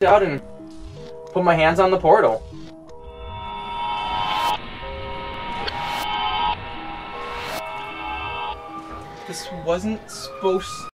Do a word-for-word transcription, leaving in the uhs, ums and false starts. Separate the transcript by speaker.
Speaker 1: out and put my hands on the portal. This wasn't supposed